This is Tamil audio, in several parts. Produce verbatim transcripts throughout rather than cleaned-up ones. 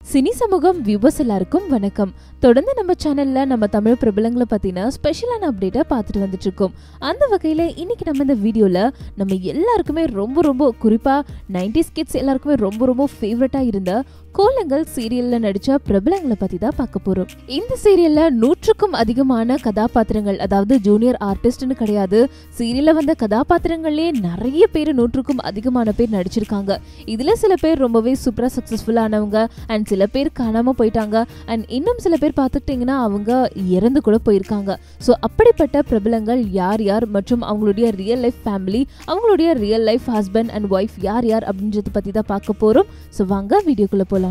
சினி சமூகம் வியூவர்ஸ் எல்லாருக்கும் வணக்கம். தொடர்ந்து நம்ம சேனல்ல நம்ம தமிழ் பிரபலங்களை பத்தின ஸ்பெஷலான அப்டேட்டை பார்த்துட்டு வந்துட்டு இருக்கோம். அந்த வகையில இன்னைக்கு நம்ம இந்த வீடியோல நம்ம எல்லாருக்குமே ரொம்ப ரொம்ப குறிப்பா நைன்டிஸ் கிட்ஸ் எல்லாருக்குமே ரொம்ப ரொம்ப ஃபேவரட்டா இருந்த கோலங்கள் சீரியல்ல நடிச்ச பிரபலங்களை பத்தி தான் பார்க்க போறோம். இந்த சீரியல்ல நூற்றுக்கும் அதிகமான கதாபாத்திரங்கள், அதாவது ஜூனியர் ஆர்டிஸ்ட்னு கிடையாது, சீரியல்ல வந்த கதாபாத்திரங்களே நிறைய பேர் நூற்றுக்கும் அதிகமான பேர் நடிச்சிருக்காங்க. இதுல சில பேர் ரொம்பவே சூப்பரா சக்சஸ்ஃபுல் ஆனவங்க, அண்ட் சில பேர் காணாம போயிட்டாங்க, அண்ட் இன்னும் சில பேர் பார்த்துக்கிட்டீங்கன்னா அவங்க இறந்து கூட போயிருக்காங்க. ஸோ அப்படிப்பட்ட பிரபலங்கள் யார் யார் மற்றும் அவங்களுடைய ரியல் லைஃப் ஃபேமிலி, அவங்களுடைய real life husband and wife யார் யார் அப்படின்றத பத்தி தான் பார்க்க போறோம். ஸோ வாங்க வீடியோக்குள்ள போலாம்.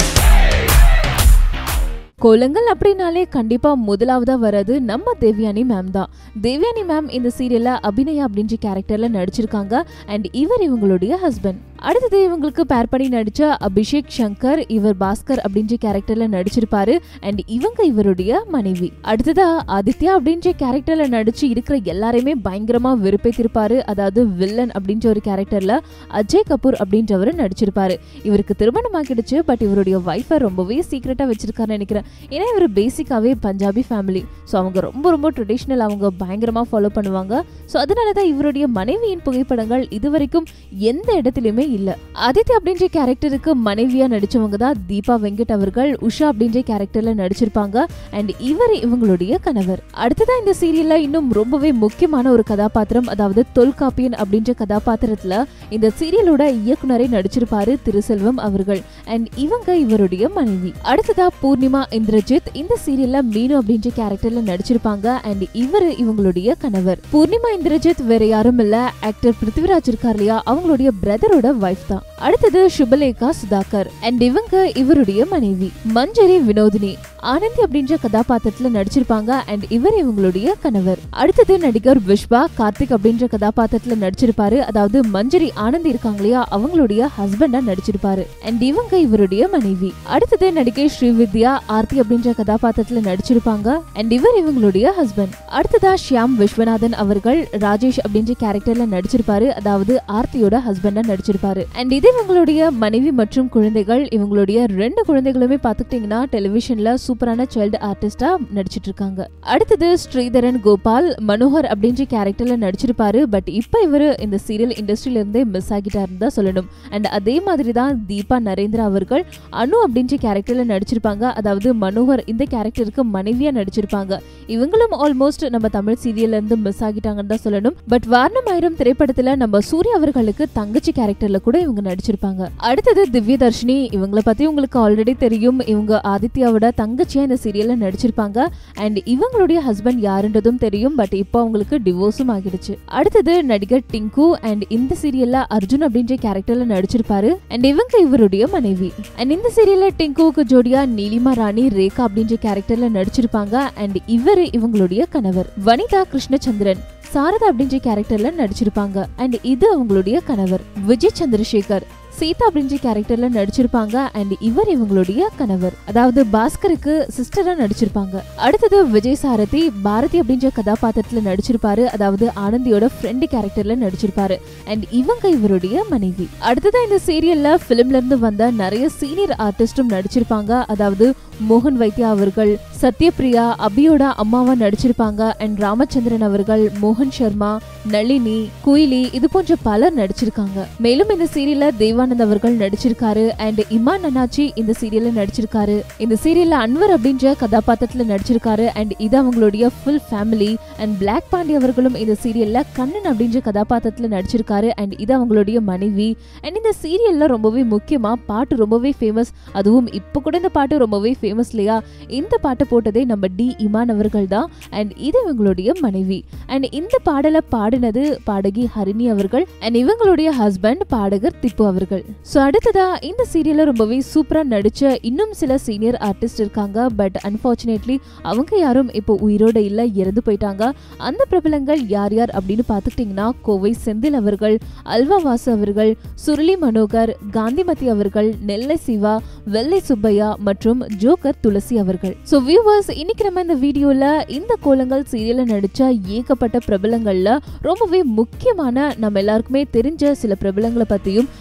கோலங்கள் அப்படின்னாலே கண்டிப்பா முதலாவதா வர்றது நம்ம தேவயானி மேம் தான். தேவயானி மேம் இந்த சீரியல்ல அபிநயா அப்படின்ற கேரக்டர்ல நடிச்சிருக்காங்க, அண்ட் இவர் இவங்களுடைய ஹஸ்பண்ட். அடுத்தது இவங்களுக்கு பேர் பண்ணி நடிச்ச அபிஷேக் சங்கர், இவர் பாஸ்கர் அப்படின்ற கேரக்டர்ல நடிச்சிருப்பாரு, அண்ட் இவங்க இவருடைய மனைவி. அடுத்ததா ஆதித்யா அப்படின்ற கேரக்டர்ல நடிச்சு இருக்கிற எல்லாரையுமே பயங்கரமா வெறுப்பேத்திருப்பாரு, அதாவது வில்லன் அப்படின்ற ஒரு கேரக்டர்ல அஜய் கபூர் அப்படின்றவரு நடிச்சிருப்பாரு. இவருக்கு திருமணம் ஆகிடுச்சு, பட் இவருடைய வைஃபை ரொம்பவே சீக்கிரட்டா வச்சிருக்காரு நினைக்கிறேன். ஏன்னா இவர் பேசிக்காவே பஞ்சாபி ஃபேமிலி, ஸோ அவங்க ரொம்ப ரொம்ப ட்ரெடிஷ்னல், அவங்க பயங்கரமா ஃபாலோ பண்ணுவாங்க. ஸோ அதனாலதான் இவருடைய மனைவியின் புகைப்படங்கள் இதுவரைக்கும் எந்த இடத்துலயுமே இல்ல. ஆதித்யா அப்படின்ற கேரக்டருக்கு மனைவியா நடிச்சவங்க தான் தீபா வெங்கட் அவர்கள். உஷா அப்படின்ற கேரக்டர்ல நடிச்சிருப்பாங்க, அண்ட் இவர் இவங்களுடைய கணவர். அடுத்ததான் இந்த சீரியல்ல இன்னும் ரொம்பவே முக்கியமான ஒரு கதாபாத்திரம், அதாவது தொல்காப்பியன் அப்படின்ற கதாபாத்திரத்துல இந்த சீரியலோட இயக்குனரை நடிச்சிருப்பாரு திருசெல்வம் அவர்கள், அண்ட் இவங்க இவருடைய மனைவி. அடுத்ததா பூர்ணிமா இந்திரஜித் இந்த சீரியல்ல மீனு அப்படின்ற கேரக்டர்ல நடிச்சிருப்பாங்க, அண்ட் இவர் இவங்களுடைய கணவர். பூர்ணிமா இந்திரஜித் வேற யாரும் இல்ல, ஆக்டர் பிருத்திவிராஜ் இருக்கார் இல்லையா, அவங்களுடைய பிரதரோட வைஃப் தான். அடுத்தது சுபலேகா சுதாகர், அண்ட் இவங்க இவருடைய மனைவி. மஞ்சரி வினோதினி ஆனந்தி அப்படின்ற கதாபாத்திரத்துல நடிச்சிருப்பாங்க, அண்ட் இவர் இவங்களுடைய கணவர். அடுத்தது நடிகர் விஷ்வா கார்த்திக் அப்படின்ற கதாபாத்திரத்துல நடிச்சிருப்பாரு, அதாவது மஞ்சரி ஆனந்தி இருக்காங்க இல்லையா, அவங்களுடைய ஹஸ்பண்டா நடிச்சிருப்பாரு, அண்ட் இவங்க இவருடைய மனைவி. அடுத்தது நடிகை ஸ்ரீவித்யா ஆர்த்தி அப்படின்ற கதாபாத்திரத்துல நடிச்சிருப்பாங்க, அண்ட் இவர் இவங்களுடைய ஹஸ்பண்ட். அடுத்ததா ஷியாம் விஸ்வநாதன் அவர்கள் ராஜேஷ் அப்படின்ற கேரக்டர்ல நடிச்சிருப்பாரு, அதாவது ஆர்த்தியோட ஹஸ்பண்டா நடிச்சிருப்பாரு, அண்ட் இது இவங்களுடைய மனைவி மற்றும் குழந்தைகள். இவங்களுடைய ரெண்டு குழந்தைகளுமே பாத்துக்கிட்டீங்கன்னா டெலிவிஷன்ல சூப்பரான சைல்டு ஆர்டிஸ்டா நடிச்சிட்டு இருக்காங்க. அடுத்தது ஸ்ரீதரன் கோபால் மனோகர் அப்படின்ற கேரக்டர்ல நடிச்சிருப்பாரு, பட் இப்ப இவரு இந்த சீரியல் இண்டஸ்ட்ரியில இருந்தே மிஸ் ஆகிட்டாருன்னு தான் சொல்லணும். அண்ட் அதே மாதிரி தான் தீபா நரேந்திரா அவர்கள் அனு அப்படின்ற கேரக்டர்ல நடிச்சிருப்பாங்க, அதாவது மனோகர் இந்த கேரக்டருக்கு மனைவியா நடிச்சிருப்பாங்க. இவங்களும் ஆல்மோஸ்ட் நம்ம தமிழ் சீரியல்ல இருந்து மிஸ் ஆகிட்டாங்கன்னு தான் சொல்லணும். பட் வாரணம் ஆயிரம் திரைப்படத்துல நம்ம சூர்யா அவர்களுக்கு தங்கச்சி கேரக்டர்ல கூட இவங்க நடிச்சிருப்பாங்க. அடுத்தது திவ்யதர்ஷினி, இவங்களை பத்தி உங்களுக்கு ஆல்ரெடி தெரியும், இவங்க ஆதித்யாவோட தங்கச்சியா இந்த சீரியல்ல நடிச்சிருப்பாங்க, அண்ட் இவங்களுடைய ஹஸ்பண்ட் யாருன்றதும் தெரியும், பட் இப்போ அவங்களுக்கு டிவோர்ஸும் ஆகிடுச்சு. அடுத்தது நடிகர் டிங்கு, அண்ட் இந்த சீரியல்ல அர்ஜுன் அப்படின்ற கேரக்டர்ல நடிச்சிருப்பாரு, அண்ட் இவங்க இவருடைய மனைவி. அண்ட் இந்த சீரியல்ல டிங்குவுக்கு ஜோடியா நீலிமா ராணி ரேகா அப்படின்ற கேரக்டர்ல நடிச்சிருப்பாங்க, அண்ட் இவரு இவங்களுடைய கணவர். வனிதா கிருஷ்ணச்சந்திரன் சாரதா அப்படின்ற கேரக்டர்ல நடிச்சிருப்பாங்க, அண்ட் இது அவங்களுடைய கணவர். விஜய் சந்திரசேகர் சீதா அப்படின்ற கேரக்டர்ல நடிச்சிருப்பாங்க, அண்ட் இவர் இவங்களுடைய கணவர், அதாவது பாஸ்கருக்கு சிஸ்டரா நடிச்சிருப்பாங்க. அடுத்தது விஜய் சாரதி பாரதி அப்படின்ற கதாபாத்திரத்துல நடிச்சிருப்பாரு, அதாவது ஆனந்தியோட ஃப்ரெண்ட் கேரக்டர்ல நடிச்சிருப்பாரு, அண்ட் இவங்க இவருடைய மனைவி. அடுத்தது இந்த சீரியல்ல பிலிம்ல இருந்து வந்த நிறைய சீனியர் ஆர்டிஸ்டும் நடிச்சிருப்பாங்க, அதாவது மோகன் வைத்தியா அவர்கள் சத்யபிரியா அபியோட அம்மாவா நடிச்சிருப்பாங்க, அண்ட் ராமச்சந்திரன் அவர்கள், மோகன் சர்மா, நளினி, குயிலி, இது போன்ற பலர் நடிச்சிருக்காங்க. மேலும் இந்த சீரியல்ல தேவானந்த் அவர்கள் நடிச்சிருக்காரு, அண்ட் இமான் அண்ணாச்சி இந்த சீரியல்ல நடிச்சிருக்காரு. இந்த சீரியல்ல அன்வர் அப்படின்ற கதாபாத்திரத்துல நடிச்சிருக்காரு, அண்ட் இது அவங்களுடைய full family. And black Pandi அவர்களும் இந்த சீரியல்ல கண்ணன் அப்படின்ற கதாபாத்திரத்துல நடிச்சிருக்காரு, அண்ட் இது அவங்களுடைய மனைவி. அண்ட் இந்த சீரியல்ல ரொம்பவே முக்கியமா பாட்டு ரொம்பவே ஃபேமஸ், அதுவும் இப்ப கூட இந்த பாட்டு ரொம்பவே ஃபேமஸ் இல்லையா. இந்த பாட்டு போட்டதே நம்ம டி இமான் அவர்கள் தான், அண்ட் இது இவங்களுடைய மனைவி. அண்ட் இந்த பாடலை பாடினது பாடகி ஹரிணி அவர்கள், அண்ட் இவங்களுடைய ஹஸ்பண்ட் பாடகர் திப்பு அவர்கள். சோ அடுத்ததா இந்த சீரியல்ல ரொம்பவே சூப்பரா நடிச்ச இன்னும் சில சீனியர் ஆர்டிஸ்ட் இருக்காங்க, பட் அன்பார்ச்சுனேட்லி அவங்க யாரும் இப்போ உயிரோட இல்ல, இறந்து போயிட்டாங்க. அந்த பிரபலங்கள் யார் யார் அப்படின்னு பாத்துக்கிட்டீங்கன்னா கோவை செந்தில் அவர்கள், அல்வா வாசு அவர்கள், சுருளி மனோகர், காந்திமதி அவர்கள், நெல்லை சிவா, வெள்ளை சுப்பையா மற்றும் ஜோக்கர் துளசி அவர்கள். சோ வியூவர்ஸ், இன்னைக்கு நம்ம இந்த வீடியோல இந்த கோலங்கள் சீரியல்ல நடிச்ச ஏகப்பட்ட பிரபலங்கள்ல ரொம்பவே முக்கியமான நம்ம எல்லாருக்குமே தெரிஞ்ச சில பிரபலங்களை பத்தியும் அவங்களுடைய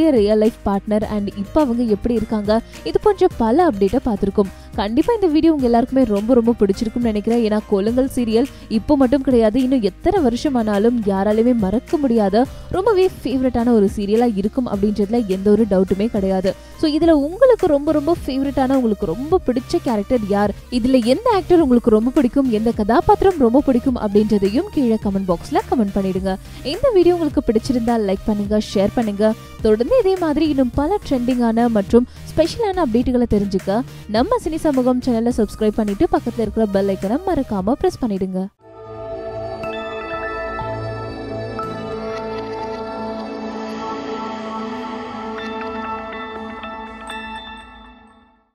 அவங்களுடைய ரியல் லைஃப் பார்ட்னர் அண்ட் இப்போ அவங்க எப்படி இருக்காங்க, இது போன்ற பல அப்டேட்டை பார்த்துருக்கோம். கண்டிப்பா இந்த வீடியோ உங்க எல்லாருக்குமே ரொம்ப ரொம்ப பிடிச்சிருக்கும்னு நினைக்கிறேன். ஏன்னா கொலுங்கல் சீரியல் இப்போ மட்டும் கிடையாது, இன்னும் எத்தனை வருஷம் ஆனாலும் யாராலுமே மறக்க முடியாத ரொம்பவே ஃபேவரட்டான ஒரு சீரியலா இருக்கும் அப்படின்றதுல எந்த ஒரு டவுட்டுமே கிடையாது. ஸோ இதுல உங்களுக்கு ரொம்ப ரொம்ப ஃபேவரட்டான, உங்களுக்கு ரொம்ப பிடிச்ச கேரக்டர் யார், இதுல எந்த ஆக்டர் உங்களுக்கு ரொம்ப பிடிக்கும், எந்த கதாபாத்திரம் ரொம்ப பிடிக்கும் அப்படின்றதையும் கீழே கமெண்ட் பாக்ஸ்ல கமெண்ட் பண்ணிடுங்க. இந்த வீடியோ உங்களுக்கு பிடிச்சிருந்தா லைக் பண்ணுங்க, ஷேர் பண்ணுங்க. தொடர்ந்து இதே மாதிரி இன்னும் பல ட்ரெண்டிங்கான மற்றும் ஸ்பெஷலான அப்டேட்டுகளை தெரிஞ்சுக்க நம்ம சினி சமூகம் சேனலை சப்ஸ்கிரைப் பண்ணிட்டு பக்கத்துல இருக்கிற பெல் ஐக்கனை மறக்காம பிரஸ் பண்ணிடுங்க.